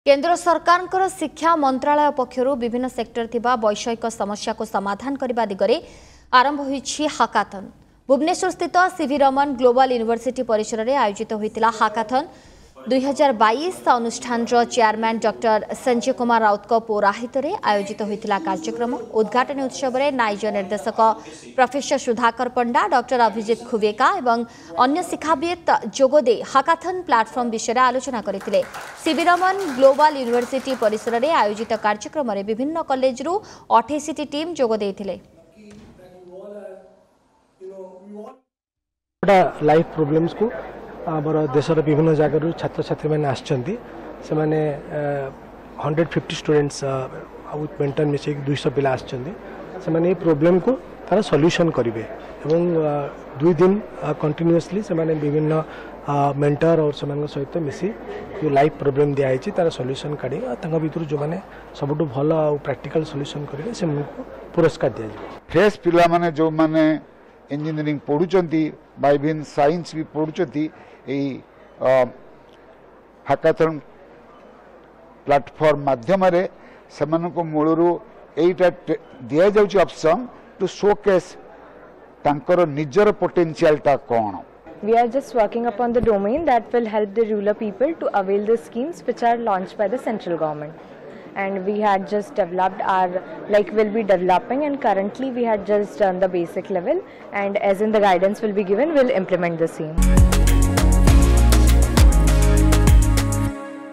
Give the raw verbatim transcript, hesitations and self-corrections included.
केंद्र सरकार शिक्षा मंत्रालय पक्षर विभिन्न सेक्टर थिबा वैषयिक समस्या को समाधान करने दिगरे आरंभ होईछि हाकाथन। भुवनेश्वर स्थित सीवी रमन ग्लोबल यूनिवर्सिटी परिसर में आयोजित होइतिला हाकाथन दुई हजार बाईस अनुष्ठान चेयरमैन डॉक्टर संजय कुमार राउत पौराहित आयोजित होइतिला कार्यक्रम। उद्घाटन उत्सव में नाइज निर्देशक प्रोफेसर सुधाकर पंडा, डॉक्टर अभिजित खुवेका और अन्य शिक्षाविद जोगदे हाकाथन प्लाटफर्म विषय आलोचना करते। सीवी रमन ग्लोबल यूनिवर्सिटी परिसर में आयोजित कार्यक्रम में विभिन्न कॉलेज रु अठाईस टी टीम जोगदे लाइफ प्रॉब्लम्स को आमर देशर विभिन्न जगह छात्र छात्री मैंने आसछंती से माने hundred fifty students with mental मिसेक दुईश पिला आसछंती से माने प्रॉब्लम को तार सॉल्यूशन करेंगे एवं दुई दिन कंटिन्यूअसली से माने विभिन्न मेंटर और से सहित मिसी जो लाइफ प्रॉब्लम दिखाई तार सॉल्यूशन काढ़ी भर जो मैंने सबुठ भल प्रैक्टिकल सॉल्यूशन करेंगे से पुरस्कार दिया फ्रेश पिला माने जो माने इंजीनियरिंग पढ़ुचंती बाय भिन्न साइंस भी पढ़ुचंती हाकाथन प्लेटफॉर्म माध्यम रे सेमानको मूलरू एटा दिया जाउची ऑप्शन टू शोकेस तांकर निजर पोटेंशियल ता कोन। We are just working upon the domain that will help the rural people to avail the schemes which are launched by the central government. And we had just developed our, like will be developing, and currently we had just done the basic level, and as in the guidance will be given, we'll implement the same.